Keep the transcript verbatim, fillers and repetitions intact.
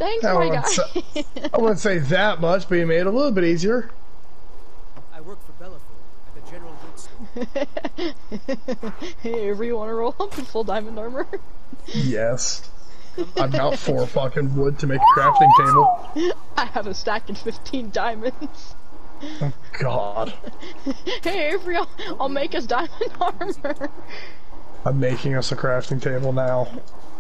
Thanks, I my wouldn't guy. say, I wouldn't say that much, but you made it a little bit easier. I work for Bellathor at the General Goods Store. Hey, Avery, you want to roll up in full diamond armor? Yes. I'm out four fucking wood to make a crafting table. I have a stack and fifteen diamonds. Oh, God. Hey, Avery, I'll, I'll make us diamond armor. I'm making us a crafting table now.